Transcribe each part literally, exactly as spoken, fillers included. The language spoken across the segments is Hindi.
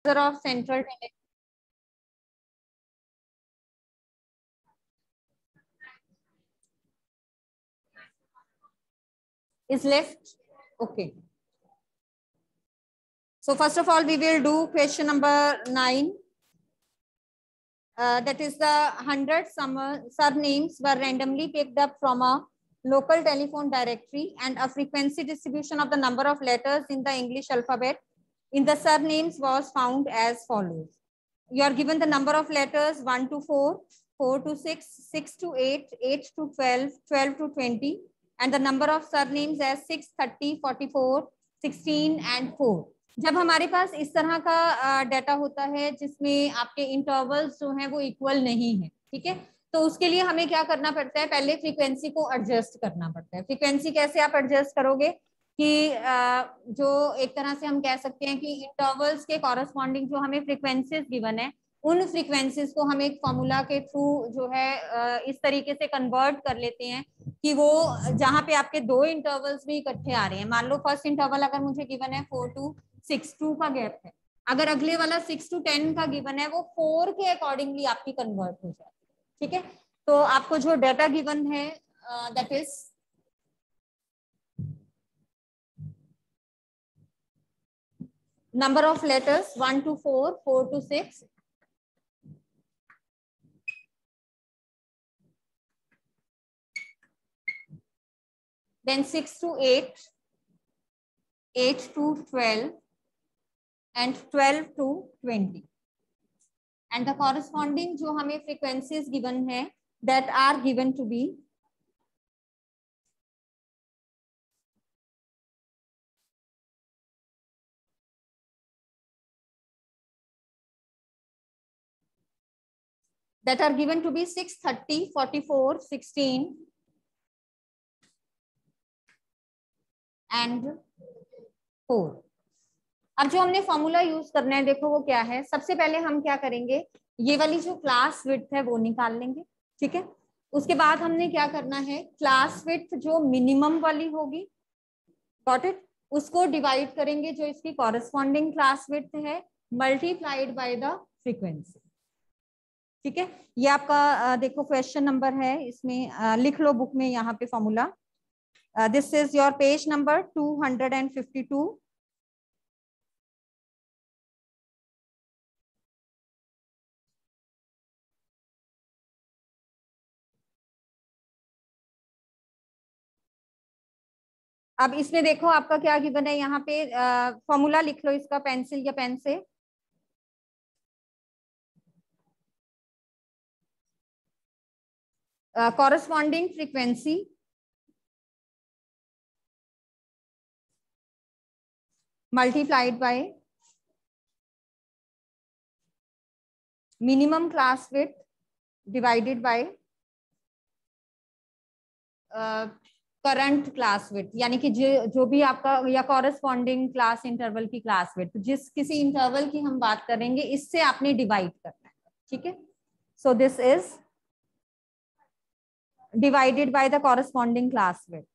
of central tendency is left. Okay. So first of all, we will do question number nine. Uh, that is the hundred surnames were randomly picked up from a local telephone directory, and a frequency distribution of the number of letters in the English alphabet in the surnames was found as follows. You are given the number of letters one to four, four to six, six to eight, eight to twelve, twelve to twenty, and the number of surnames as six, thirty, forty-four, sixteen and four. जब हमारे पास इस तरह का डाटा होता है जिसमें आपके इंटरवल्स जो हैं वो इक्वल नहीं है, ठीक है, तो उसके लिए हमें क्या करना पड़ता है, पहले फ्रीक्वेंसी को एडजस्ट करना पड़ता है. फ्रीक्वेंसी कैसे आप एडजस्ट करोगे कि जो एक तरह से हम कह सकते हैं कि इंटरवल्स के कॉरेस्पॉन्डिंग जो हमें फ्रीक्वेंसीज गिवन है उन फ्रीक्वेंसीज को हम एक फॉर्मूला के थ्रू जो है इस तरीके से कन्वर्ट कर लेते हैं कि वो जहां पे आपके दो इंटरवल्स भी इकट्ठे आ रहे हैं. मान लो फर्स्ट इंटरवल अगर मुझे गिवन है फोर टू सिक्स टू का गैप है, अगर अगले वाला सिक्स टू टेन का गिवन है वो फोर के अकॉर्डिंगली आपकी कन्वर्ट हो जाए. ठीक है, तो आपको जो डाटा गिवन है that is number of letters one to four, four to six, then six to eight, eight to twelve, and twelve to twenty. And the corresponding जो हमें frequencies given है that are given to be that are given to be six, thirty, forty-four, sixteen and four. अब जो हमने फॉर्मूला यूज करना है देखो वो क्या है. सबसे पहले हम क्या करेंगे, ये वाली जो क्लास विड्थ है वो निकाल लेंगे. ठीक है, उसके बाद हमने क्या करना है, क्लास विड्थ जो मिनिमम वाली होगी, गॉट इट, उसको डिवाइड करेंगे जो इसकी कॉरेस्पॉन्डिंग क्लास विड्थ है मल्टीप्लाइड बाय द फ्रीक्वेंसी. ठीक है, ये आपका देखो क्वेश्चन नंबर है, इसमें आ, लिख लो बुक में यहाँ पे formula. This is your page number two hundred fifty two. अब इसमें देखो आपका क्या गिवन है, यहाँ पे फॉर्मूला लिख लो इसका पेंसिल या पेन से. Corresponding frequency multiplied by minimum class width divided by current class width, यानी कि जो जो भी आपका या कॉरेस्पॉन्डिंग क्लास इंटरवल की क्लास विड्थ, जिस किसी इंटरवल की हम बात करेंगे इससे आपने डिवाइड करना है. ठीक है, so this is divided by the corresponding class width.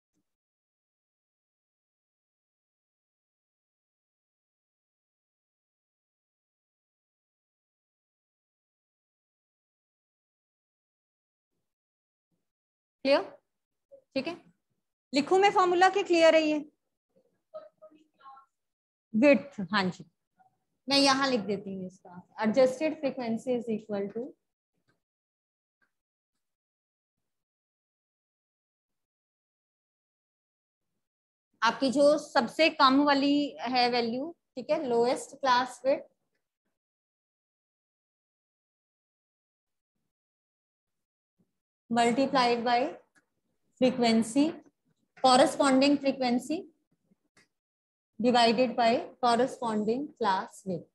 Clear? ठीक है, लिखूं मैं फॉर्मूला के, क्लियर है ये विड्थ? हाँ जी, मैं यहां लिख देती हूँ इसका. Adjusted frequency is equal to आपकी जो सबसे कम वाली है वैल्यू, ठीक है, lowest class width multiplied by frequency, corresponding frequency divided by corresponding class width.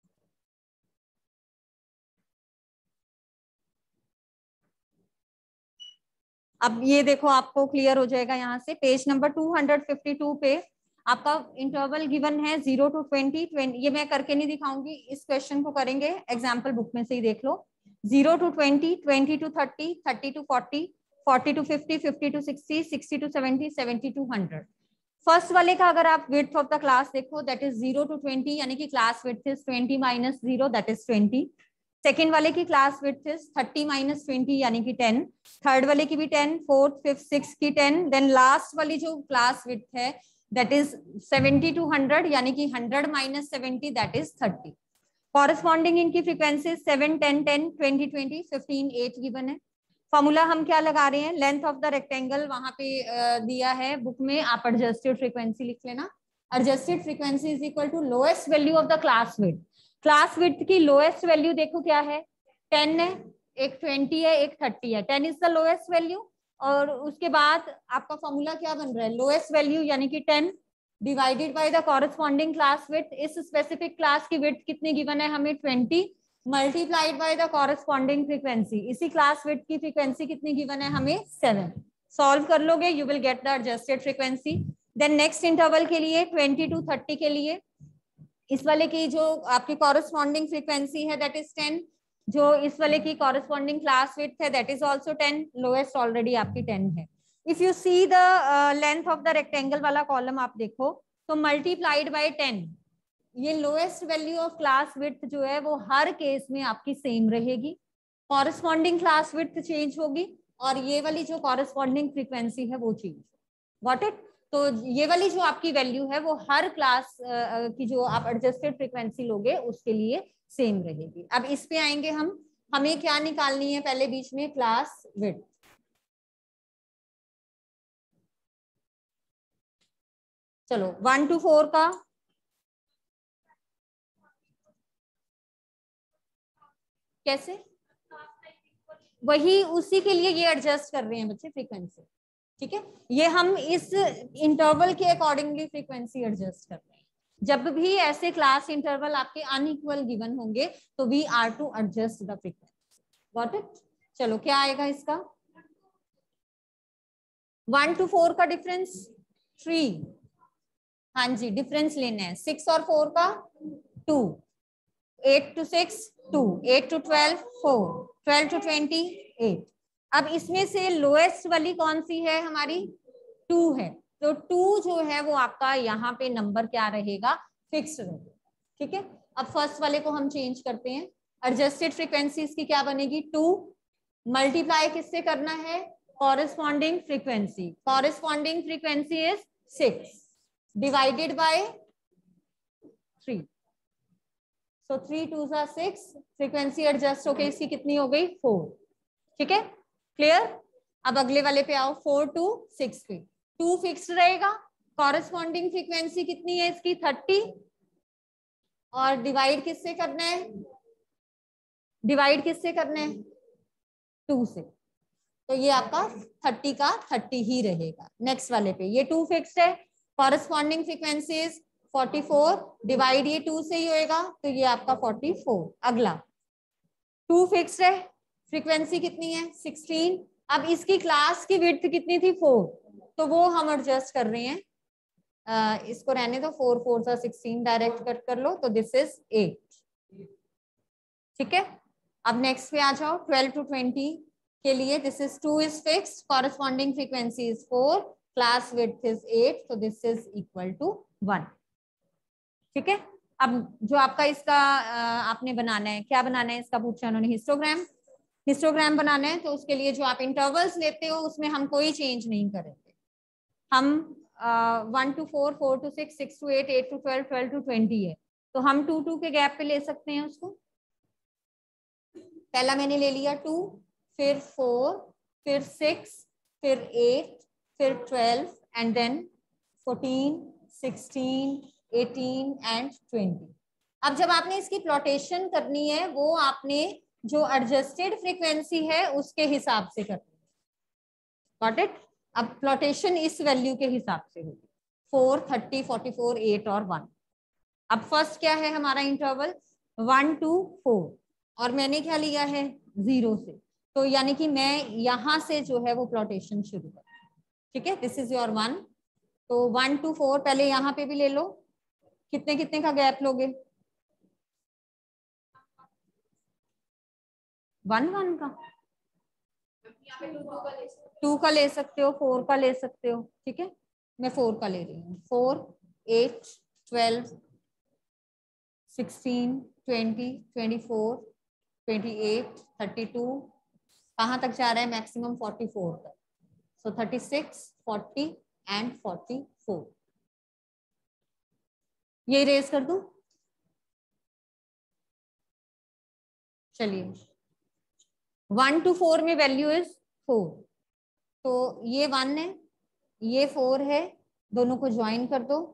अब ये देखो आपको क्लियर हो जाएगा. यहाँ से page number two hundred fifty two पे आपका इंटरवल गिवन है जीरो टू ट्वेंटी. ये मैं करके नहीं दिखाऊंगी, इस क्वेश्चन को करेंगे एग्जाम्पल बुक में से ही देख लो. Zero to twenty, twenty to thirty, thirty to forty, forty to fifty, fifty to sixty, sixty to seventy, seventy to one hundred. First वाले का अगर आप विड्थ ऑफ द क्लास देखो that is zero to twenty, यानी कि class width is twenty minus zero that is twenty. Second वाले की class width is thirty minus twenty यानी कि टेन। थर्ड वाले की भी टेन, फोर्थ फिफ्थ सिक्स की टेन। देन लास्ट वाली जो क्लास विड्थ है that is seventy to hundred यानी कि hundred minus seventy that is thirty. Corresponding इनकी frequency seven ten ten twenty twenty fifteen eight given है। फॉर्मूला हम क्या लगा रहे हैं, लेंथ ऑफ द रेक्टेंगल वहां पे दिया है बुक में, आप एडजस्टेड फ्रीक्वेंसी लिख लेना। Adjusted frequency is equal to lowest value of the class width. Class width की लोएस्ट वैल्यू देखो क्या है, टेन है, एक ट्वेंटी है, एक थर्टी है। Ten is the lowest value और उसके बाद आपका फॉर्मूला क्या बन रहा है, लोएस्ट वैल्यू यानी कि ten divided by the corresponding class width. इस स्पेसिफिक क्लास की विड्थ कितनी गिवन है हमें, twenty multiplied by the corresponding frequency. इसी क्लास विड्थ की फ्रीक्वेंसी कितनी गिवन है हमें, सेवन। सॉल्व कर लोगे you will get the adjusted frequency. Then next interval के लिए ट्वेंटी टू थर्टी के लिए इस वाले की जो आपकी कॉरेस्पॉन्डिंग फ्रीक्वेंसी है दैट इज टेन, जो इस वाले की कॉरेस्पॉन्डिंग क्लास विड्थ है that is also ten, lowest already आपकी टेन है। If you see the length of the rectangle वाला कॉलम आप देखो तो मल्टीप्लाइड बाय टेन, ये lowest value of class width जो है वो हर केस में आपकी सेम रहेगी। कॉरेस्पॉन्डिंग क्लास विड्थ चेंज होगी और ये वाली जो कॉरेस्पॉन्डिंग फ्रीक्वेंसी है वो चेंज। Got it? तो ये वाली जो आपकी वैल्यू है वो हर क्लास की जो आप एडजस्टेड फ्रीक्वेंसी लोगे उसके लिए सेम रहेगी। अब इस पे आएंगे हम, हमें क्या निकालनी है पहले बीच में, क्लास विड्थ। चलो वन टू फोर का कैसे, वही उसी के लिए ये एडजस्ट कर रहे हैं बच्चे फ्रीक्वेंसी। ठीक है, ये हम इस इंटरवल के अकॉर्डिंगली फ्रीक्वेंसी एडजस्ट कर रहे हैं। जब भी ऐसे क्लास इंटरवल आपके अनइक्वल गिवन होंगे तो we are to adjust the frequency. Got it? चलो क्या आएगा इसका, वन टू फोर का डिफरेंस थ्री, हाँ जी डिफरेंस लेना है। सिक्स और फोर का two, eight to six to, eight to twelve four, twelve to twenty eight. अब इसमें से लोएस्ट वाली कौन सी है हमारी, टू है, तो टू जो है वो आपका यहाँ पे नंबर क्या रहेगा, फिक्स्ड रहेगा। ठीक है, अब फर्स्ट वाले को हम चेंज करते हैं। एडजस्टेड फ्रीक्वेंसी इसकी क्या बनेगी, टू मल्टीप्लाई किससे करना है, corresponding frequency. Corresponding frequency is six divided by three, so three two सा सिक्स, फ्रीक्वेंसी एडजस्ट होके इसकी कितनी हो गई, फोर। ठीक है, क्लियर? अब अगले वाले पे आओ, फोर टू सिक्स पे टू फिक्स्ड रहेगा, कॉरेस्पॉन्डिंग फ्रीक्वेंसी कितनी है इसकी, थर्टी, और डिवाइड किससे करना है, डिवाइड किससे करना है, टू से, तो ये आपका थर्टी का थर्टी ही रहेगा। नेक्स्ट वाले पे ये टू फिक्स्ड है, corresponding frequency is forty four, divide ये टू से ही होएगा तो ये आपका फोर्टी फोर। अगला टू फिक्स्ड है, फ्रीक्वेंसी कितनी है, सिक्सटीन। अब इसकी क्लास की विड्थ कितनी थी, फोर, तो वो हम एडजस्ट कर रहे हैं। आ, इसको रहने दो, फोर फोर सा सिक्सटीन डायरेक्ट कट कर लो तो दिस इज एट। ठीक है, अब नेक्स्ट पे आ जाओ, ट्वेल्व टू ट्वेंटी के लिए this is two is fixed, corresponding frequency is four, class width is eight, तो this is equal to one. ठीक है, अब जो आपका इसका आपने बनाना है, क्या बनाना है इसका पूछा उन्होंने, हिस्टोग्राम। हिस्टोग्राम बनाना है तो उसके लिए जो आप इंटरवल्स लेते हो उसमें हम कोई चेंज नहीं करेंगे। हम one to four, four to six, six to eight, eight to twelve, twelve to twenty है, तो हम टू टू के गैप पे ले सकते हैं उसको। पहला मैंने ले लिया टू, फिर फोर, फिर सिक्स, फिर एट, फिर twelve and then fourteen, sixteen, eighteen and twenty. अब जब आपने इसकी प्लॉटेशन करनी है वो आपने जो एडजस्टेड फ्रीक्वेंसी है उसके हिसाब से करनी है। Got it? अब प्लॉटेशन इस वैल्यू के हिसाब से होगी, four, thirty, forty four, eight और वन। अब फर्स्ट क्या है हमारा इंटरवल, वन टू फोर, और मैंने क्या लिया है, जीरो से, तो यानी कि मैं यहां से जो है वो प्लॉटेशन शुरू कर। ठीक है, दिस इज योर वन, तो वन टू फोर, पहले यहाँ पे भी ले लो, कितने कितने का गैप लोगे, वन वन का, टू का ले सकते हो, फोर का ले सकते हो। ठीक है, मैं फोर का ले रही हूँ, four, eight, twelve, sixteen, twenty, twenty four, twenty eight, thirty two, कहाँ तक जा रहा है मैक्सिमम फोर्टी फोर तक। So thirty six, forty and forty four. ये रेज कर दूं? चलिए, वन टू फोर में वैल्यू इज फोर, तो ये वन है, ये फोर है, दोनों को ज्वाइन कर दो।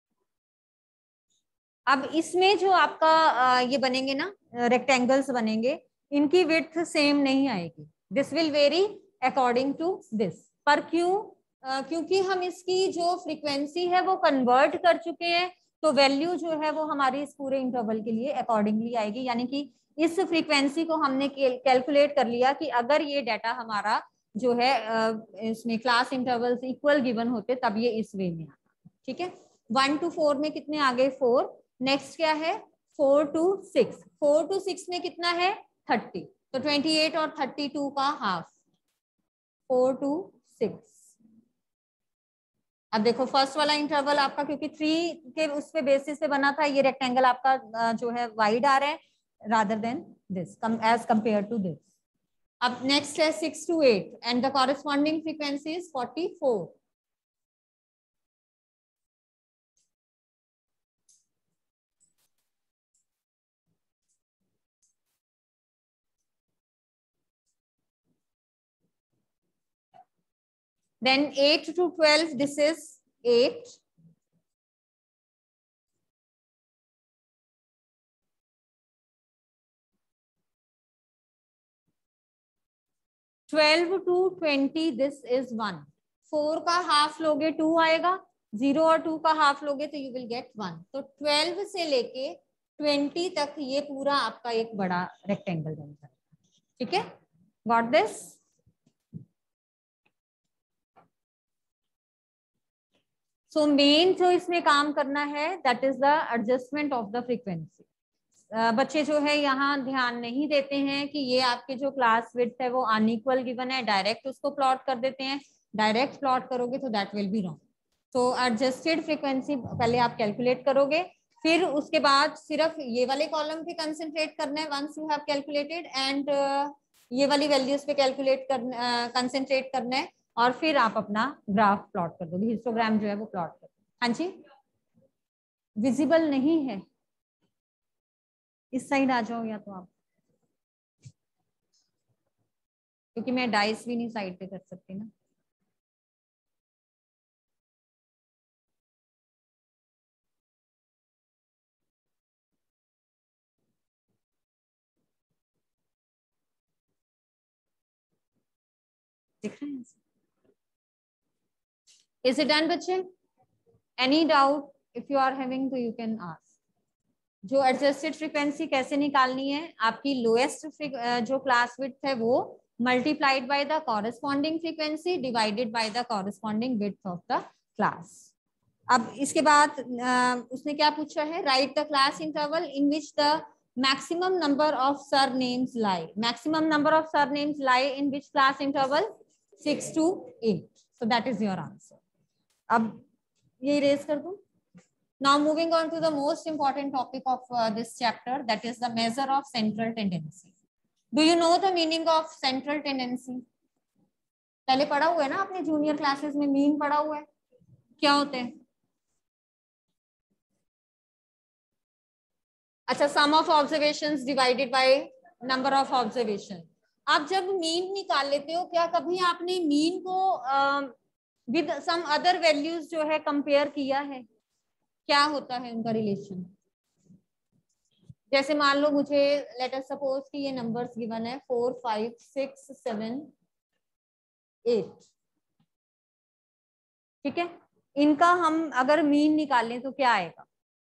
अब इसमें जो आपका ये बनेंगे ना रेक्टेंगल्स बनेंगे, इनकी विड्थ सेम नहीं आएगी, this will very according to this. पर क्यों? uh, क्योंकि हम इसकी जो फ्रीक्वेंसी है वो कन्वर्ट कर चुके हैं, तो वैल्यू जो है वो हमारी इस पूरे इंटरवल के लिए अकॉर्डिंगली आएगी। यानी कि इस फ्रीक्वेंसी को हमने कैलकुलेट कर लिया कि अगर ये डाटा हमारा जो है इसमें क्लास इंटरवल्स इक्वल गिवन होते तब ये इस वे में आता। ठीक है, वन टू फोर में कितने आ गए? फोर। नेक्स्ट क्या है? Four to six. Four to six में कितना है? थर्टी। तो ट्वेंटी एट और थर्टी टू का हाफ, फोर टू सिक्स। अब देखो फर्स्ट वाला इंटरवल आपका क्योंकि थ्री के उस पे बेसिस पे बना था, ये रेक्टेंगल आपका जो है वाइड आ रहा है rather than this as compare to this. अब नेक्स्ट है six to eight and the corresponding frequency is forty four. Then eight to twelve, this is eight. twelve to twenty, this is one. four का हाफ लोगे टू आएगा, जीरो और टू का हाफ लोगे तो you will get one. तो twelve से लेके twenty तक ये पूरा आपका एक बड़ा रेक्टेंगल बनता है। ठीक है, गॉट दिस? सो मेन जो इसमें काम करना है that is the adjustment of the frequency. बच्चे जो है यहाँ ध्यान नहीं देते हैं कि ये आपके जो क्लास विड्थ है वो अनइक्वल गिवन है, डायरेक्ट उसको प्लॉट कर देते हैं। डायरेक्ट प्लॉट करोगे तो दैट विल बी रॉन्ग। तो एडजस्टेड फ्रीक्वेंसी पहले आप कैलकुलेट करोगे, फिर उसके बाद सिर्फ ये वाले कॉलम पे कंसंट्रेट करना है once you have calculated, and ये वाली वैल्यूज पे कैलकुलेट करना कंसंट्रेट करना है, और फिर आप अपना ग्राफ प्लॉट कर दोगे, हिस्टोग्राम जो है वो प्लॉट कर दो। हाँ जी, विजिबल नहीं है, इस साइड आ जाओ या तो आप, क्योंकि मैं डाइस भी नहीं साइड पे कर सकती ना। दिख रहे हैं? Is it done बच्चे? Any doubt? If you are having तो you can ask. जो एडजस्टेड फ्रीक्वेंसी कैसे निकालनी है? आपकी लोएस्ट जो क्लास विड्थ है वो multiplied by the corresponding frequency divided by the corresponding width of the class. अब इसके बाद उसने क्या पूछा है? Write the class interval in which the maximum number of surnames lie. Maximum number of surnames lie in which class interval? Six to eight. So that is your answer. अब ये इरेज कर दूं। Now moving on to the most important topic of uh, this chapter, that is the measure of central tendency. Do you know the meaning of central tendency? पहले पढ़ा हुआ है ना आपने जूनियर क्लासेस में, मीन पढ़ा हुआ है। क्या होते हैं? अच्छा, sum of observations divided by number of observation. आप जब मीन निकाल लेते हो, क्या कभी आपने मीन को विद सम अदर वैल्यूज जो है कंपेयर किया है? क्या होता है उनका रिलेशन? जैसे मान लो मुझे लेट अस सपोज कि ये नंबर्स गिवन है four, five, six, seven, eight. ठीक है, इनका हम अगर मीन निकालें तो क्या आएगा?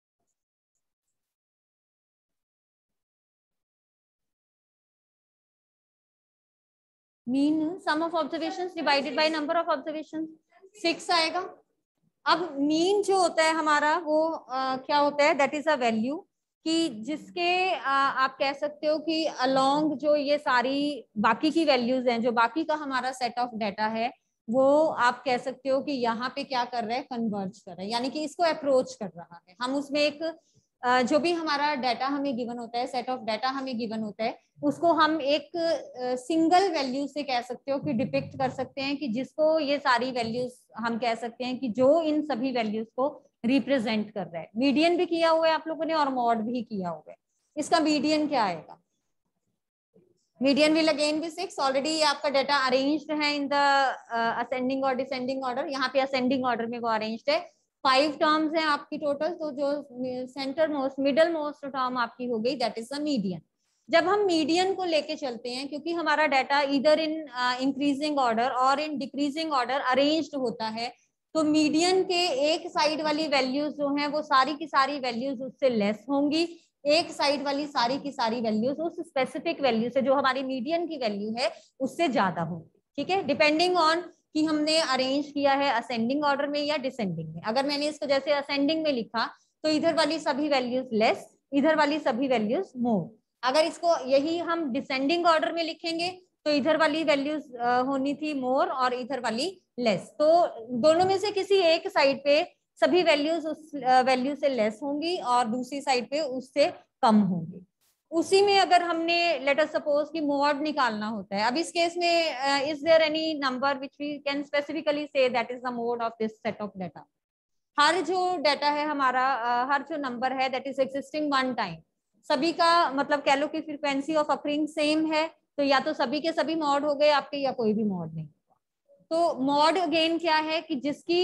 Mean sum of observations divided by number of observations, six आएगा। अब मीन जो होता है हमारा वो आ, क्या होता है? दैट इज अ वैल्यू कि जिसके आ, आप कह सकते हो कि अलोंग जो ये सारी बाकी की वैल्यूज हैं, जो बाकी का हमारा सेट ऑफ डाटा है, वो आप कह सकते हो कि यहाँ पे क्या कर रहा है, कन्वर्ज कर रहा है, यानी कि इसको अप्रोच कर रहा है। हम उसमें एक जो भी हमारा डाटा हमें गिवन होता है, सेट ऑफ डाटा हमें गिवन होता है, उसको हम एक सिंगल वैल्यू से कह सकते हो कि डिपिक्ट कर सकते हैं, कि जिसको ये सारी वैल्यूज हम कह सकते हैं कि जो इन सभी वैल्यूज को रिप्रेजेंट कर रहा है। मीडियन भी किया हुआ है आप लोगों ने और मॉड भी किया हुआ है। इसका मीडियन क्या आएगा? Median will again be six. Already आपका डाटा अरेंज्ड है इन द असेंडिंग और डिसेंडिंग ऑर्डर। यहाँ पे असेंडिंग ऑर्डर में वो अरेंज्ड है। फाइव टर्म्स हैं आपकी टोटल, तो जो centre most middle most term आपकी हो गई, दैट इज द मीडियन। जब हम मीडियन को लेके चलते हैं, क्योंकि हमारा डाटा इधर इन इंक्रीजिंग ऑर्डर और इन डिक्रीजिंग ऑर्डर अरेंज्ड होता है, तो मीडियन के एक साइड वाली वैल्यूज जो हैं वो सारी की सारी वैल्यूज उससे लेस होंगी, एक साइड वाली सारी की सारी वैल्यूज उस स्पेसिफिक वैल्यू से, जो हमारी मीडियन की वैल्यू है, उससे ज्यादा होगी। ठीक है, डिपेंडिंग ऑन कि हमने अरेंज किया है असेंडिंग ऑर्डर में या डिसेंडिंग में। अगर मैंने इसको जैसे असेंडिंग में लिखा तो इधर वाली सभी वैल्यूज लेस, इधर वाली सभी वैल्यूज मोर। अगर इसको यही हम डिसेंडिंग ऑर्डर में लिखेंगे तो इधर वाली वैल्यूज होनी थी मोर और इधर वाली लेस। तो दोनों में से किसी एक साइड पे सभी वैल्यूज उस वैल्यू से लेस होंगी और दूसरी साइड पे उससे कम होंगी। उसी में अगर हमने लेट अस सपोज कि मॉड निकालना होता है, अब इस केस में is there any number which we can specifically say that is the mode of this set of data? हर जो डाटा है हमारा, uh, हर जो नंबर है that is existing one time, सभी का मतलब कह लो कि फ्रीक्वेंसी ऑफ अकरिंग सेम है, तो या तो सभी के सभी मॉड हो गए आपके या कोई भी मॉड नहीं। तो मॉड अगेन क्या है कि जिसकी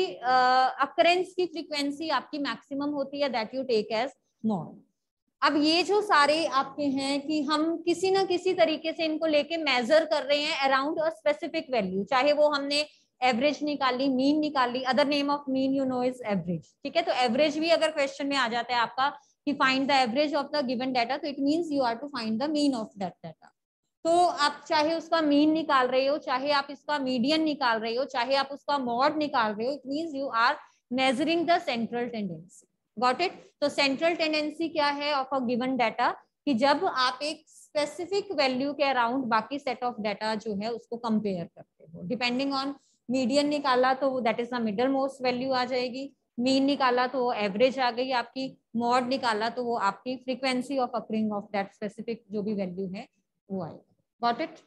अकरेंस uh, की फ्रीक्वेंसी आपकी मैक्सिमम होती है, that you take as mode. अब ये जो सारे आपके हैं कि हम किसी ना किसी तरीके से इनको लेके मेजर कर रहे हैं अराउंड अ स्पेसिफिक वैल्यू, चाहे वो हमने एवरेज निकाली, मीन निकाली, other name of mean you know is average. ठीक है, तो एवरेज भी अगर क्वेश्चन में आ जाता है आपका कि find the average of the given data, तो it means you are to find the mean of that data. तो आप चाहे उसका मीन निकाल रहे हो, चाहे आप इसका मीडियन निकाल रहे हो, चाहे आप उसका मॉड निकाल रहे हो, it means you are measuring the central tendency. Got it? तो सेंट्रल टेंडेंसी क्या है ऑफ अ गिवन डाटा, कि जब आप एक स्पेसिफिक वैल्यू के अराउंड बाकी सेट ऑफ डाटा जो है उसको कंपेयर करते हो। डिपेंडिंग ऑन मीडियन निकाला तो that is the middle most value आ जाएगी, मीन निकाला तो वो एवरेज आ गई आपकी, मॉड निकाला तो वो आपकी frequency of occurring of that specific जो भी वैल्यू है वो आएगी। Got it?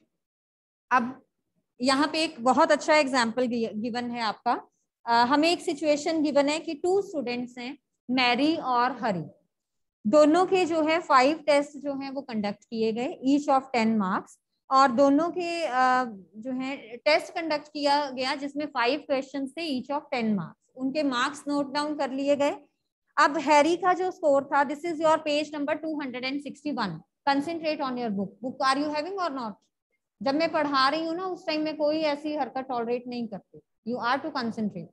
अब यहाँ पे एक बहुत अच्छा एग्जाम्पल गिवन है आपका। uh, हमें एक सिचुएशन गिवन है कि टू स्टूडेंट्स हैं, मैरी और हरी। दोनों के जो है फाइव टेस्ट जो है वो कंडक्ट किए गए, ईच ऑफ टेन मार्क्स, और दोनों के uh, जो है टेस्ट कंडक्ट किया गया जिसमें फाइव क्वेश्चन थे, ईच ऑफ टेन मार्क्स। उनके मार्क्स नोट डाउन कर लिए गए। अब हैरी का जो स्कोर था, this is your page number two hundred sixty one. Concentrate on your book. Book are you having और नॉट? जब मैं पढ़ा रही हूँ ना उस टाइम में कोई ऐसी हरकत टॉलरेट नहीं करती, you are to concentrate.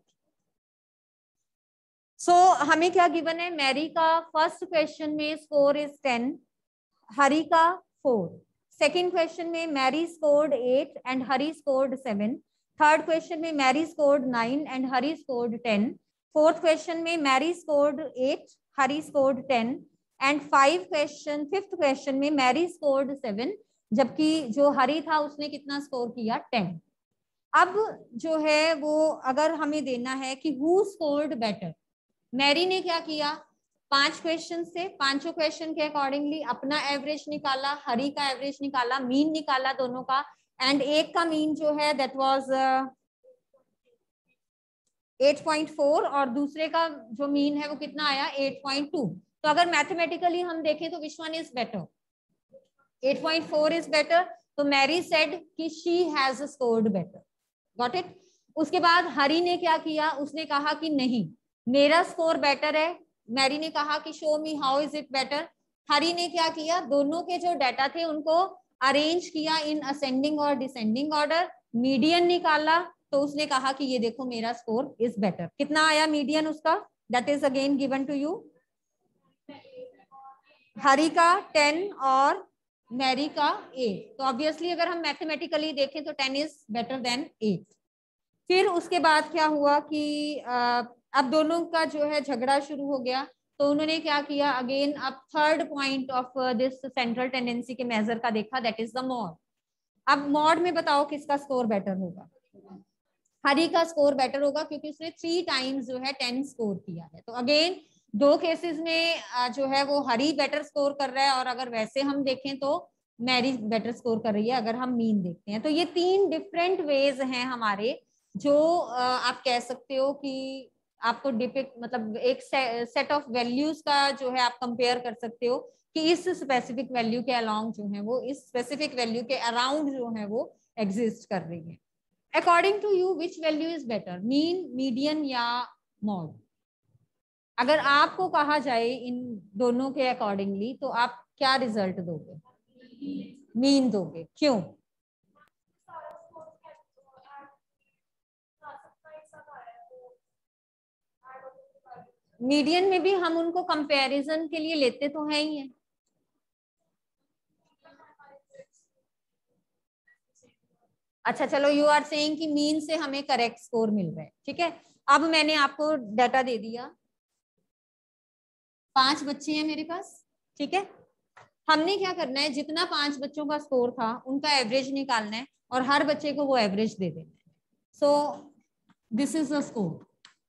So हमें क्या गिवन है, मैरी का फर्स्ट क्वेश्चन में स्कोर इज टेन, हरी का फोर। सेकेंड क्वेश्चन में Mary scored eight and Harry scored seven. Third question में Mary scored nine and Harry scored ten. Fourth question में Mary scored eight, Harry scored ten, and five question fifth question में मैरी स्कोर्ड सेवन, जबकि जो हरी था उसने कितना स्कोर किया, टेन। अब जो है वो अगर हमें देना है कि हु स्कोर्ड बेटर, मैरी ने क्या किया, पांच क्वेश्चन से पांचों क्वेश्चन के अकॉर्डिंगली अपना एवरेज निकाला, हरी का एवरेज निकाला, मीन निकाला दोनों का, एंड एक का मीन जो है that was eight point four और दूसरे का जो मीन है वो कितना आया, एट पॉइंट टू। तो अगर मैथमेटिकली हम देखें तो which one is better, eight point four is better. तो मैरी सेड कि she has scored better. Got it? उसके बाद हरी ने क्या किया, उसने कहा कि नहीं मेरा स्कोर बेटर है। मैरी ने कहा कि show me how is it better. Harry ने क्या किया, दोनों के जो डाटा थे उनको अरेंज किया इन असेंडिंग और डिसेंडिंग ऑर्डर, मीडियन निकाला, तो उसने कहा कि ये देखो मेरा स्कोर इज बेटर। कितना आया मीडियन उसका, that is again given to you. Harry का टेन और मैरी का एट। तो ऑब्वियसली अगर हम मैथमेटिकली देखें तो ten is better than eight. फिर उसके बाद क्या हुआ कि आ, अब दोनों का जो है झगड़ा शुरू हो गया, तो उन्होंने क्या किया, अगेन अब third point of this central tendency के मेजर का देखा, दैट इज द मॉड। अब मॉड में बताओ किसका स्कोर बेटर होगा, हरी का स्कोर बेटर होगा क्योंकि उसने थ्री टाइम्स जो है टेन स्कोर किया है। तो अगेन दो केसेस में जो है वो हरी बेटर स्कोर कर रहा है, और अगर वैसे हम देखें तो मैरी बेटर स्कोर कर रही है अगर हम मीन देखते हैं। तो ये तीन डिफरेंट वेज हैं हमारे, जो आप कह सकते हो कि आपको डिपिक्ट मतलब एक सेट ऑफ वैल्यूज का जो है आप कंपेयर कर सकते हो कि इस स्पेसिफिक वैल्यू के अलाउंग जो है वो इस स्पेसिफिक वैल्यू के अराउंड जो है वो एग्जिस्ट कर रही है। According to you which value is better, mean, median या मॉड? अगर आपको कहा जाए इन दोनों के अकॉर्डिंगली तो आप क्या रिजल्ट दोगे? मीन दोगे, क्यों? मीडियन में भी हम उनको कंपैरिजन के लिए लेते तो है ही है। अच्छा चलो, यू आर सेइंग कि मीन से हमें करेक्ट स्कोर मिल रहा है, ठीक है। अब मैंने आपको डाटा दे दिया, पांच बच्चे हैं मेरे पास, ठीक है। हमने क्या करना है, जितना पांच बच्चों का स्कोर था उनका एवरेज निकालना है और हर बच्चे को वो एवरेज दे देना है। So this is the score.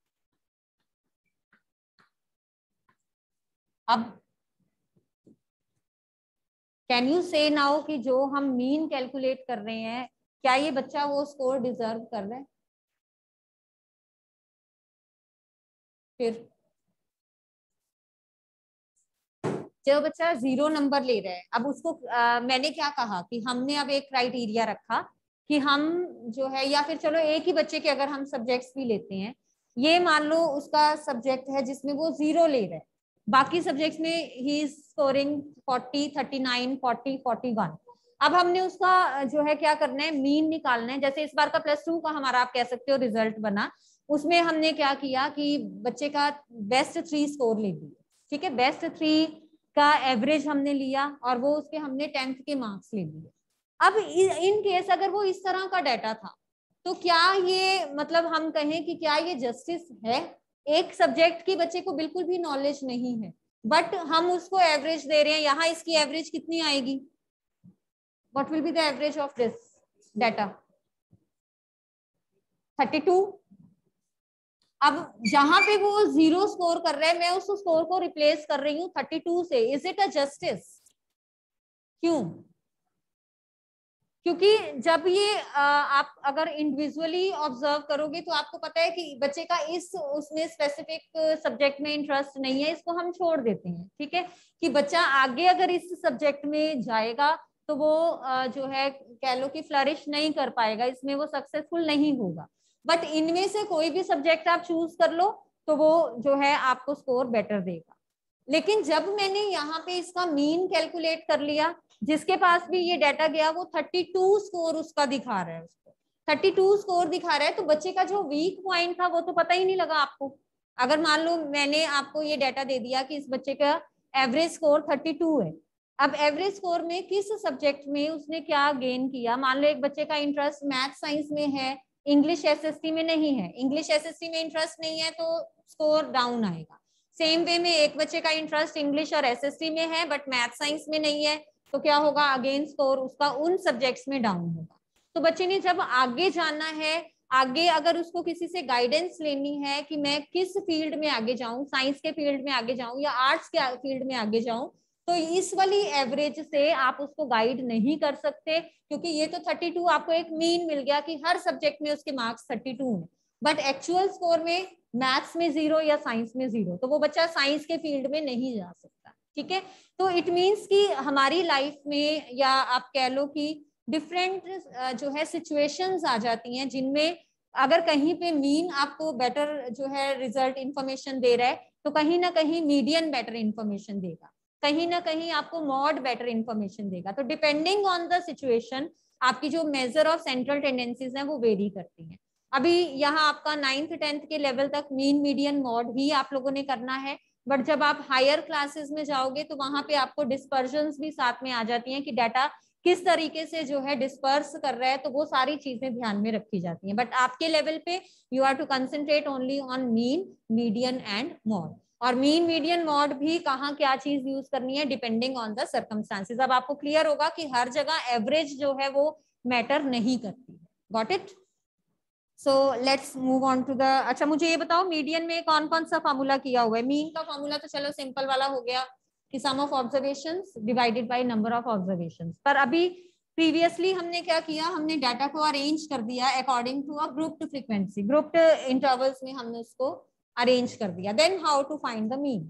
अब कैन यू से नाउ कि जो हम मीन कैलकुलेट कर रहे हैं, क्या ये बच्चा वो स्कोर डिजर्व कर रहा है? फिर जो बच्चा जीरो नंबर ले रहा है, अब उसको आ, मैंने क्या कहा कि हमने अब एक क्राइटेरिया रखा कि हम जो है, या फिर चलो एक ही बच्चे के अगर हम सब्जेक्ट्स भी लेते हैं, ये मान लो उसका सब्जेक्ट है जिसमें वो जीरो ले रहा है, बाकी सब्जेक्ट्स में he is scoring forty, thirty nine, forty, forty one. अब हमने उसका जो है क्या करना है, मीन निकालना है। जैसे इस बार का प्लस टू का हमारा आप कह सकते हो रिजल्ट बना, उसमें हमने क्या किया कि बच्चे का बेस्ट थ्री स्कोर ले लिया, ठीक है। बेस्ट थ्री का एवरेज हमने लिया और वो उसके हमने टेंथ के मार्क्स ले लिए। अब इन केस अगर वो इस तरह का डाटा था तो क्या ये मतलब हम कहें कि क्या ये जस्टिस है? एक सब्जेक्ट की बच्चे को बिल्कुल भी नॉलेज नहीं है बट हम उसको एवरेज दे रहे हैं। यहाँ इसकी एवरेज कितनी आएगी? What will be the average of this data? Thirty two. अब जहां पे वो जीरो स्कोर कर रहा है, मैं उस स्कोर को रिप्लेस कर रही हूँ थर्टी टू से। Is it a justice? क्यों? क्योंकि जब ये आप अगर इंडिविजुअली ऑब्जर्व करोगे तो आपको पता है कि बच्चे का इस उसमें स्पेसिफिक सब्जेक्ट में इंटरेस्ट नहीं है, इसको हम छोड़ देते हैं, ठीक है। कि बच्चा आगे अगर इस सब्जेक्ट में जाएगा तो वो जो है कह लो कि फ्लरिश नहीं कर पाएगा, इसमें वो सक्सेसफुल नहीं होगा। बट इनमें से कोई भी सब्जेक्ट आप चूज कर लो तो वो जो है आपको स्कोर बेटर देगा। लेकिन जब मैंने यहाँ पे इसका मीन कैलकुलेट कर लिया, जिसके पास भी ये डाटा गया वो थर्टी टू स्कोर उसका दिखा रहा है, उसको थर्टी टू स्कोर दिखा रहा है, तो बच्चे का जो वीक पॉइंट था वो तो पता ही नहीं लगा आपको। अगर मान लो मैंने आपको ये डाटा दे दिया कि इस बच्चे का एवरेज स्कोर थर्टी टू है, अब एवरेज स्कोर में किस सब्जेक्ट में उसने क्या गेन किया। मान लो एक बच्चे का इंटरेस्ट मैथ साइंस में है, इंग्लिश एसएसटी में नहीं है, इंग्लिश एसएसटी में इंटरेस्ट नहीं है तो स्कोर डाउन आएगा। सेम वे में एक बच्चे का इंटरेस्ट इंग्लिश और एसएसटी में है बट मैथ साइंस में नहीं है, तो क्या होगा, अगेन स्कोर उसका उन सब्जेक्ट्स में डाउन होगा। तो बच्चे ने जब आगे जाना है, आगे अगर उसको किसी से गाइडेंस लेनी है कि मैं किस फील्ड में आगे जाऊं, साइंस के फील्ड में आगे जाऊं या आर्ट्स के फील्ड में आगे जाऊं, तो इस वाली एवरेज से आप उसको गाइड नहीं कर सकते, क्योंकि ये तो थर्टी टू आपको एक मीन मिल गया कि हर सब्जेक्ट में उसके मार्क्स थर्टी टू है, बट एक्चुअल स्कोर में मैथ्स में जीरो या साइंस में जीरो, तो वो बच्चा साइंस के फील्ड में नहीं जा सकता, ठीक है। तो इट मीन्स कि हमारी लाइफ में या आप कह लो कि डिफरेंट जो है सिचुएशंस आ जाती हैं जिनमें अगर कहीं पे मीन आपको बेटर जो है रिजल्ट इंफॉर्मेशन दे रहा है तो कहीं ना कहीं मीडियन बेटर इंफॉर्मेशन देगा, कहीं ना कहीं आपको मॉड बेटर इंफॉर्मेशन देगा। तो डिपेंडिंग ऑन द सिचुएशन आपकी जो मेजर ऑफ सेंट्रल टेंडेंसीज हैं वो वेरी करती हैं। अभी यहाँ आपका नाइन्थ टेंथ के लेवल तक मीन मीडियन मॉड ही आप लोगों ने करना है, बट जब आप हायर क्लासेस में जाओगे तो वहां पे आपको डिस्पर्जन्स भी साथ में आ जाती हैं कि डाटा किस तरीके से जो है डिस्पर्स कर रहा है, तो वो सारी चीजें ध्यान में रखी जाती हैं। बट आपके लेवल पे you are to concentrate only on mean, median and mode. और मीन मीडियन मॉड भी कहाँ क्या चीज यूज करनी है डिपेंडिंग ऑन द सर्कमस्टांसेस। अब आपको क्लियर होगा कि हर जगह एवरेज जो है वो मैटर नहीं करती। Got it? So let's move on to the, अच्छा मुझे ये बताओ मीडियन में कौन कौन सा फॉर्मूला किया हुआ है? मीन का फॉर्मूला तो चलो सिंपल वाला हो गया कि sum of observations divided by number of observations. पर अभी प्रीवियसली हमने क्या किया, हमने डाटा को अरेंज कर दिया according to a grouped frequency, grouped intervals में हमने उसको अरेंज कर दिया। Then how to find the mean?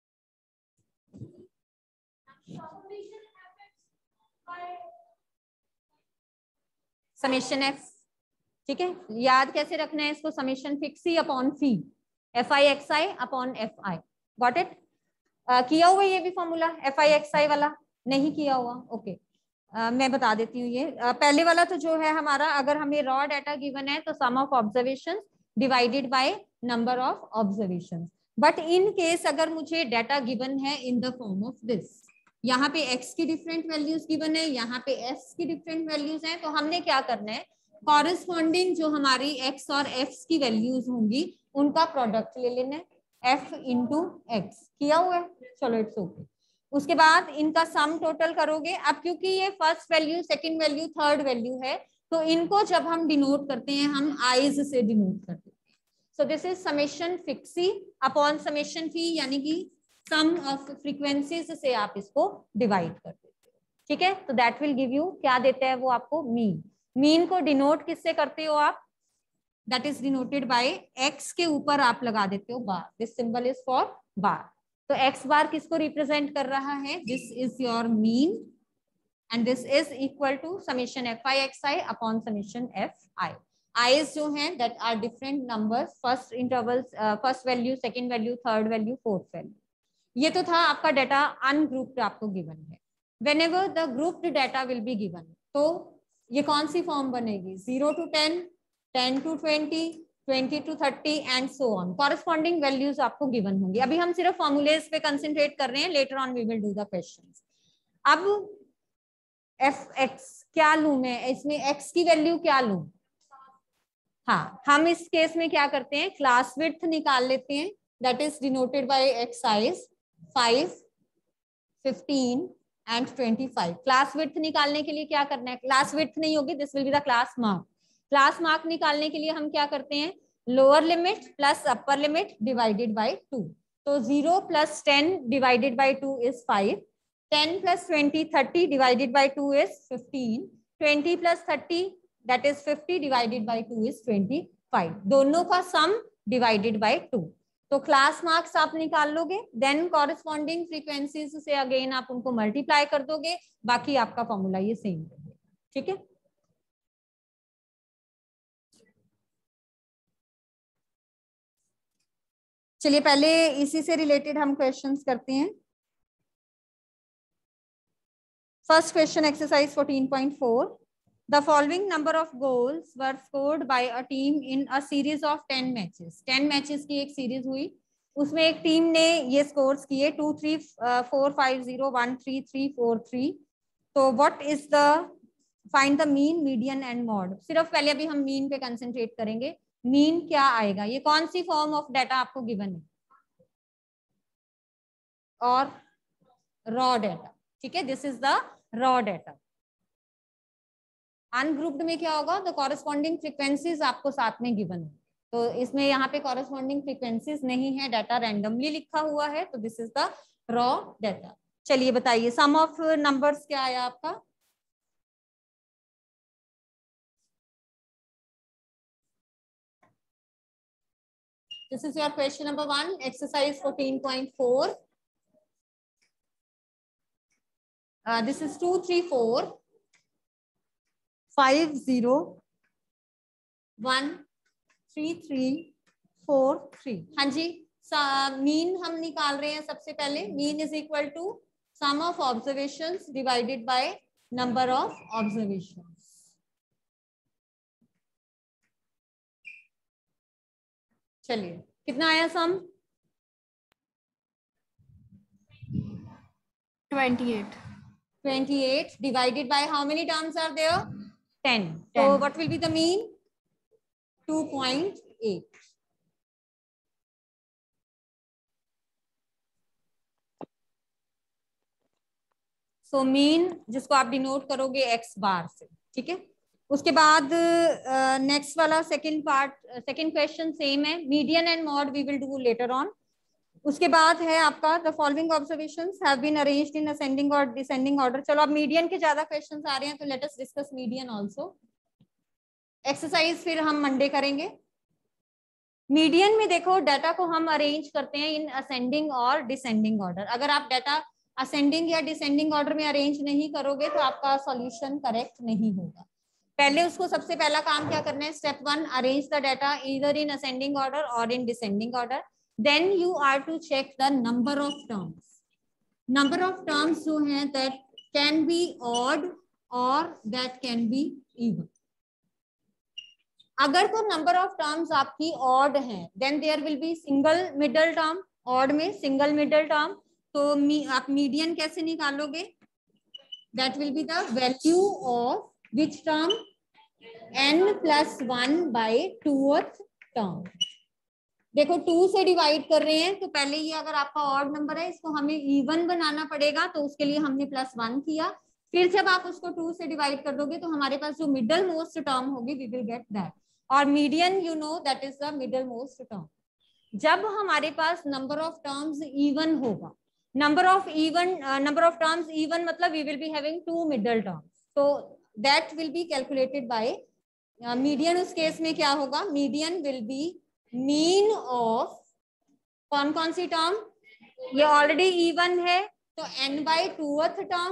Summation F, ठीक है, याद कैसे रखना है इसको? समेशन फिक्स सी अपॉन फी, F I x I upon F I. Got it? किया हुआ ये भी formula F I x I वाला? नहीं किया हुआ? Okay okay. uh, मैं बता देती हूँ ये uh, पहले वाला तो जो है हमारा, अगर हमें रॉ डाटा गिवन है तो sum of observations divided by number of observations. But in case अगर मुझे डाटा गिवन है in the form of this, यहाँ पे x की डिफरेंट वैल्यूज गिवन है, यहाँ पे s की डिफरेंट वैल्यूज हैं, तो हमने क्या करना है, कॉरेस्पॉन्डिंग जो हमारी x और f की वैल्यूज होंगी उनका प्रोडक्ट ले लेना है, f इंटू एक्स। किया हुआ है? चलो इट्स ओके। उसके बाद इनका सम टोटल करोगे। अब क्योंकि ये first value, second value, third value है, तो इनको जब हम डिनोट करते हैं हम आईज से डिनोट करते हैं। सो दिस इज समेशन फिक्सी अपॉन समेशन फी, यानी कि सम ऑफ फ्रीक्वेंसीज से आप इसको डिवाइड कर देते हो, ठीक है। तो दैट विल गिव यू, क्या देता है वो आपको? मीन। मीन को डिनोट किससे करते हो आप? That is denoted by x के ऊपर आप लगा देते हो bar, this symbol is for bar. तो एक्स बार किसको रिप्रेजेंट कर रहा है? This is your mean and this is equal to summation f I x I upon summation f i. I's जो हैं that are different numbers, first intervals, first value, second value, third value, fourth value. ये तो था आपका डाटा अनग्रुप्ड आपको गिवन है। Whenever the grouped data will be given, तो ये कौन सी फॉर्म बनेगी? Zero to ten, ten to twenty, twenty to thirty and so on. Corresponding values आपको गिवन होंगी। अभी हम सिर्फ फॉर्मूलेज पे कंसंट्रेट कर रहे हैं, later on we will do the questions. अब एफ एक्स क्या लूं मैं इसमें? एक्स की वैल्यू क्या लूं? हाँ, हम इस केस में क्या करते हैं, क्लास विड्थ निकाल लेते हैं, that is denoted by x size five, fifteen and twenty five. Class width निकालने के लिए क्या करना है? क्लास विड्थ नहीं होगी, this will be the class mark. Class mark निकालने के लिए हम क्या करते हैं? Lower limit plus upper limit divided by two. तो zero plus ten divided by two is five, ten plus twenty, thirty divided by two is fifteen, twenty plus thirty that is fifty divided by two is twenty five. दोनों का सम डिवाइडेड बाय टू। तो क्लास मार्क्स आप निकाल लोगे, देन कॉरेस्पॉन्डिंग फ्रीक्वेंसीज से अगेन आप उनको मल्टीप्लाई कर दोगे, बाकी आपका फॉर्मूला ये सेम रहेगा, ठीक है। चलिए पहले इसी से रिलेटेड हम क्वेश्चंस करते हैं। First question, exercise fourteen point four. The following number of goals were scored by a team in a series of ten matches. ten matches की एक सीरीज हुई, उसमें एक टीम ने ये स्कोर्स किए two three four five zero one three three four three. तो what is the, find the mean, median and mode. सिर्फ पहले अभी हम मीन पे कंसंट्रेट करेंगे। मीन क्या आएगा? ये कौन सी फॉर्म ऑफ डाटा आपको गिवन है? और रॉ डाटा, ठीक है, this is the raw data. Ungrouped में क्या होगा? द कॉरेस्पॉन्डिंग फ्रीक्वेंसीज आपको साथ में गिवन है, तो इसमें यहाँ पे कॉरेस्पॉन्डिंग फ्रीक्वेंसीज नहीं है, डाटा रैंडमली लिखा हुआ है, तो this is the raw data. चलिए बताइए सम ऑफ नंबर्स क्या आया आपका? This is your question number one, exercise fourteen point four. This is two three four five zero one three three four three. हाँ जी, मीन हम निकाल रहे हैं सबसे पहले। Mean is equal to sum of observations divided by number of observations. चलिए कितना आया सम? Twenty eight. Twenty eight divided by how many terms are there? ten. So what will be the mean? two point eight. So mean जिसको आप डिनोट करोगे x बार से, ठीक है। उसके बाद नेक्स्ट uh, वाला second part, second question same है, median and mode we will do later on. उसके बाद है आपका the following observations have been arranged in ascending और डिसेंडिंग ऑर्डर। चलो अब मीडियन के ज्यादा क्वेश्चंस आ रहे हैं तो let us discuss median also. Exercise फिर हम मंडे करेंगे। मीडियन में देखो डाटा को हम अरेंज करते हैं इन असेंडिंग और डिसेंडिंग ऑर्डर। अगर आप डाटा असेंडिंग या डिसेंडिंग ऑर्डर में अरेंज नहीं करोगे तो आपका सॉल्यूशन करेक्ट नहीं होगा। पहले उसको सबसे पहला काम क्या करना है, step one, arrange the data either in ascending order और in descending order. Then you are to check the number of terms. Number of terms जो है दैट कैन बी ऑड और दैट कैन बी इवन। अगर तो नंबर ऑफ टर्म्स आपकी ऑड है then there will be single middle term, odd में सिंगल मिडल टर्म। तो मी, आप मीडियन कैसे निकालोगे, that will be the value of which term, n plus one by twoth term. देखो टू से डिवाइड कर रहे हैं तो पहले ये अगर आपका ऑड नंबर है इसको हमें इवन बनाना पड़ेगा, तो उसके लिए हमने प्लस वन किया। फिर जब आप उसको टू से डिवाइड कर दोगे तो हमारे पास जो मिडल मोस्ट टर्म होगी वी विल गेट दैट। और median you know that is the middle most term. जब हमारे पास नंबर ऑफ टर्म्स इवन होगा, number of even number of terms even मतलब we will be having two middle terms, तो that will be calculated by median. उस केस में क्या होगा, median will be mean of कौन कौन सी टर्म, ये ऑलरेडी इवन है तो n by twoth term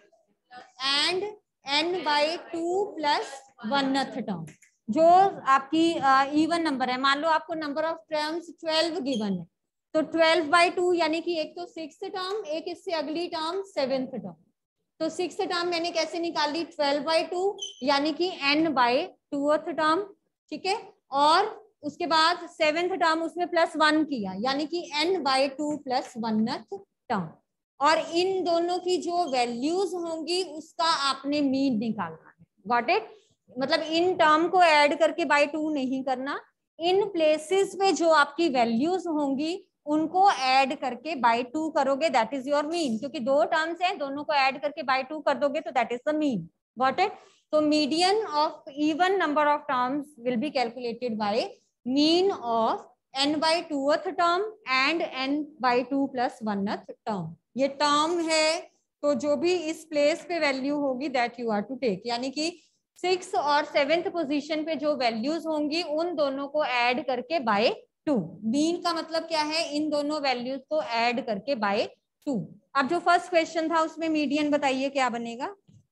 and n by two plus oneth term. जो आपकी इवन uh, नंबर है, मान लो आपको number of terms twelve given है तो ट्वेल्व बाई टू यानी कि एक तो सिक्स टर्म, एक इससे अगली टर्म सेवेंथ टर्म। तो सिक्स टर्म मैंने कैसे निकाली, ट्वेल्व बाई टू यानी कि n बाई टूथ टर्म, ठीक है। और उसके बाद सेवेंथ टर्म उसमें प्लस वन किया यानी कि n by two plus oneth term. और इन दोनों की जो वैल्यूज होंगी उसका आपने मीन निकालना है। Got it? मतलब इन टर्म को ऐड करके बाय टू नहीं करना, इन प्लेसेस पे जो आपकी वैल्यूज होंगी उनको ऐड करके बाय टू करोगे, दैट इज योर मीन। क्योंकि दो टर्म्स हैं, दोनों को ऐड करके बाय टू कर दोगे तो that is the mean. Got it? तो median of even number of terms will be calculated by mean of n by twoth term and n by two plus oneth term. ये टर्म है तो जो भी इस प्लेस पे वैल्यू होगी that you are to take, यानी कि सिक्स और सेवेंथ पोजीशन पे जो वैल्यूज होंगी उन दोनों को ऐड करके बाय टू। मीन का मतलब क्या है, इन दोनों वैल्यूज को ऐड करके बाय टू। अब जो फर्स्ट क्वेश्चन था उसमें मीडियन बताइए क्या बनेगा।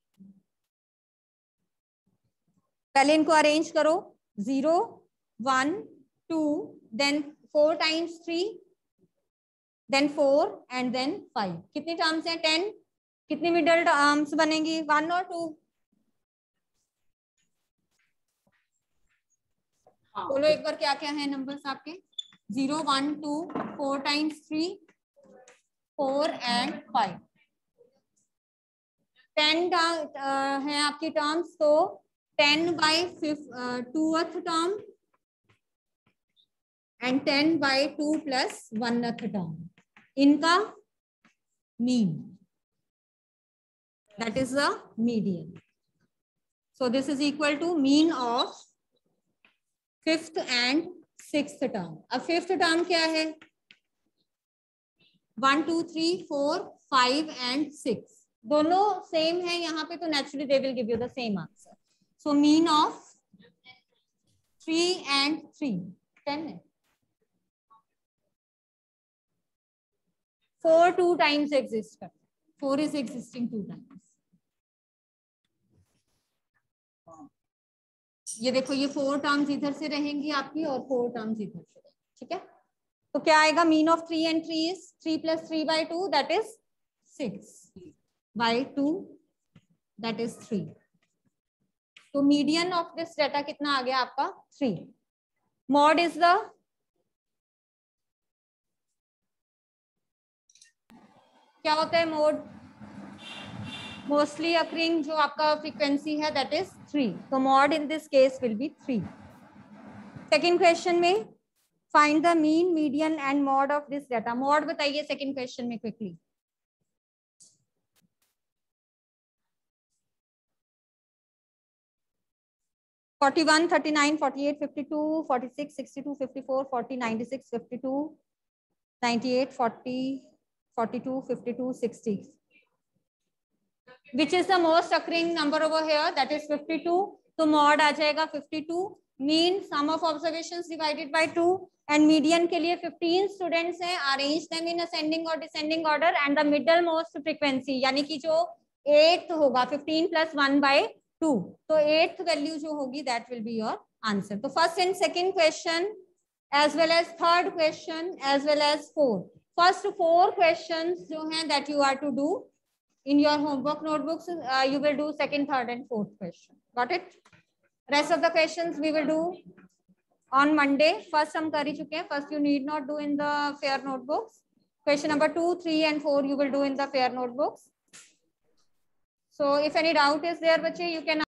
पहले इनको अरेंज करो, zero one two then four times three then four and then five. कितनी टर्म्स हैं, टेन। कितनी मिडल टर्म्स बनेंगी, वन और टू। बोलो एक बार क्या क्या है नंबर्स आपके, zero one to four times three four and five. Ten है आपकी टर्म्स, तो ten by twoth term and ten by two plus oneth term, इनका mean, that is the median. So this is equal to mean of fifth and sixth term. अब फिफ्थ टर्म क्या है, one two three four five and six, दोनों सेम है यहाँ पे तो naturally they will give you the same answer. So mean of three and three ten है। फोर टू टाइम्स एग्जिस्ट करता है, four is existing two times. ये देखो ये फोर टर्म्स इधर से रहेंगी आपकी और फोर टर्म्स इधर से, ठीक है। तो क्या आएगा, mean of three and three is three plus three by two that is six by two that is three. तो मीडियन ऑफ दिस डाटा कितना आ गया आपका, थ्री। मॉड इज द, क्या होता है मोड, मोस्टली अकरिंग जो आपका फ्रीक्वेंसी है दैट इज थ्री। तो mode in this case will be three. Second question में find the mean median and mode of this data. Mode बताइए सेकेंड क्वेश्चन में quickly. forty-one, thirty-nine, forty-eight, fifty-two, forty-six, sixty-two, fifty-four, forty, ninety-six, fifty-two, ninety-eight, forty, forty-two, fifty-two, sixty. Which is the most occurring number over here? That is fifty-two. तो mod आ जाएगा fifty-two. Mean sum of observations divided by two. And median के लिए fifteen students हैं. Arrange them in ascending or descending order. And the middle most frequency यानी कि जो eighth होगा fifteen plus one by two. तो eighth value जो होगी that will be your answer. तो first and second question as well as third question as well as fourth. First four questions जो हैं that you are to do in your homework notebooks. Uh, you will do second, third and fourth question. Got it? Rest of the questions we will do on Monday. First हम कर ही चुके हैं. First you need not do in the fair notebooks. Question number two, three and four you will do in the fair notebooks. So if any doubt is there, बच्चे, you can